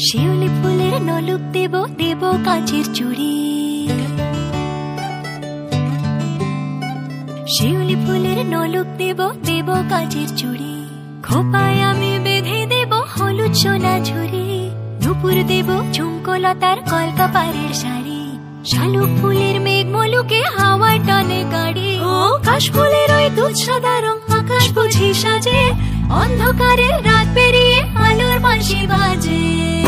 শিউলি ফুলের নলুক দেব দেব কাঁচের চুড়ি, শিউলি ফুলের নলুক দেব দেব কাঁচের চুড়ি, খোপায় আমি বেঁধে দেব হলুদ সোনা ঝুরি, নুপুর দেব ঝুমকোলতার কলকাপাড়ের শাড়ি, শালুক ফুলের মেঘ মলুকে হাওয়ার টানে গাড়ি, ও কাশ ফুলের ওই দুধ সাদা রং আকাশ বুঝি সাজে, অন্ধকারের রাত পেরিয়ে আলোর বাঁশি বাজে।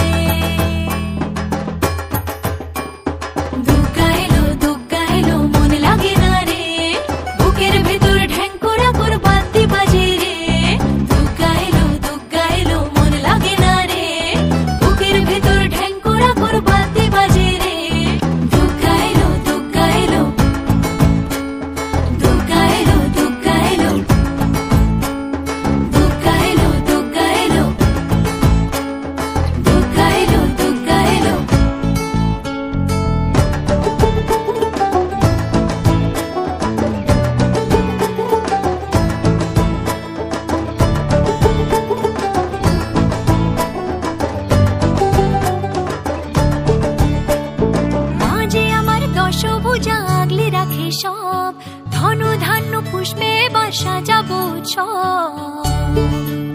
দুগ্গা এলো দুগ্গা এলো মন লাগে না রে, বুকের ভেতর ঢ্যাঙ্করা করে বাদ্যি বাজে রে। দুগ্গা এলো মন লাগে না রে, বুকের ভেতর ঢ্যাঙ্করা করে বাদ্যি বাজে রে। দুগ্গা এলো দুগ্গা এলো দুগ্গা এলো দুগ্গা এলো দুগ্গা এলো দুগ্গা এলো দুগ্গা এলো দুগ্গা এলো। মাঝে আমার দশভুজা আগলে রাখে সব, ধনু ধান্য পুষ্পে বা সাজাবো সব।